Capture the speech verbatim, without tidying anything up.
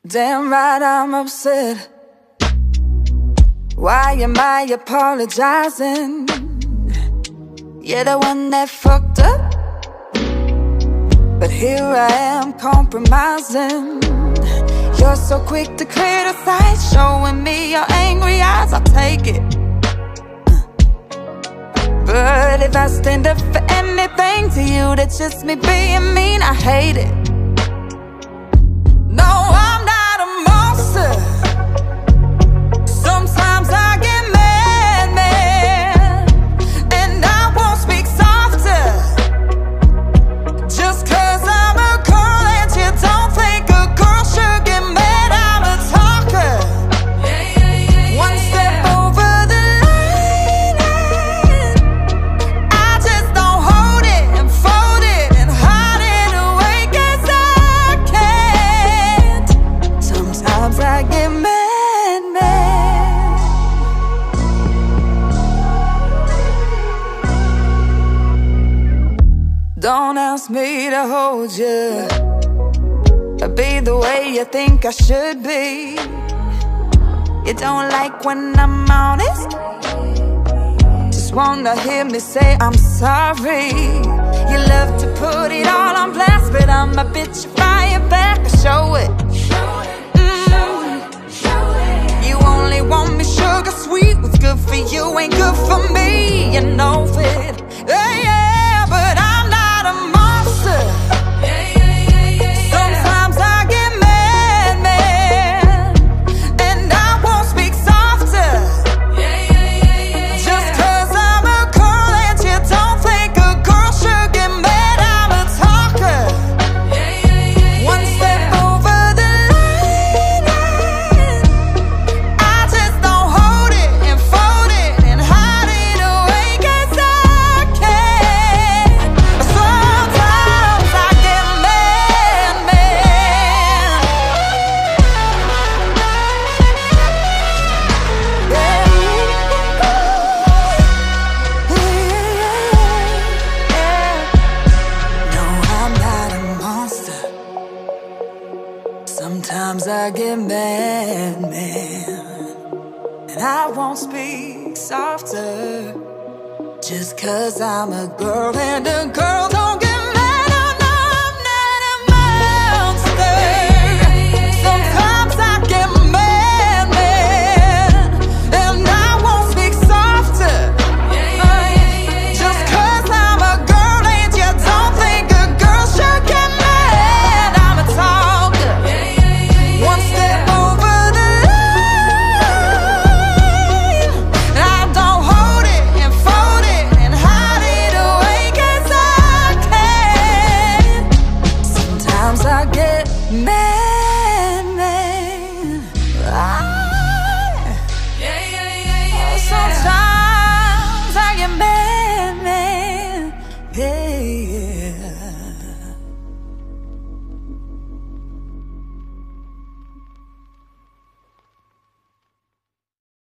Damn right I'm upset. Why am I apologizing? You're the one that fucked up, but here I am compromising. You're so quick to criticize, showing me your angry eyes. I'll take it, but if I stand up for anything to you, that's just me being mean. I hate it. No, I'm not a monster. Sometimes I get mad, man, and I won't speak softer. Just cause I'm a girl and you don't think a girl should get mad, I'm a talker. Yeah, yeah, yeah, One yeah, step yeah. over the line, and I just don't hold it and fold it and hide it away, cause I can't. Sometimes I get mad, mad. Don't ask me to hold you, or be the way you think I should be. You don't like when I'm honest, just wanna hear me say I'm sorry. You love to put it all on blast, but I'm a bitch, fire back, I show it. Mm. You only want me sugar sweet, what's good for you ain't good for me, you know it. Yeah, yeah, but I'm not a monster. Sometimes I get mad, man, and I won't speak softer. Just cause I'm a girl and you don't think a girl should get mad, I'm a talker. One step over the line, and I just don't hold it and fold it and hide it away, cause I can't. But sometimes I get mad, man. No, I'm not a monster. Sometimes I get mad, man, and I won't speak softer. Just cause I'm a girl and a girl don't get mad. Oh, no, I'm not a monster. Sometimes I get mad, man, and I won't speak softer. Just cause I'm a girl and you don't think a girl should get mad, I'm a talker. One step over the line, and I don't hold it and fold it and hide it away, cause I can't. Sometimes I get mad.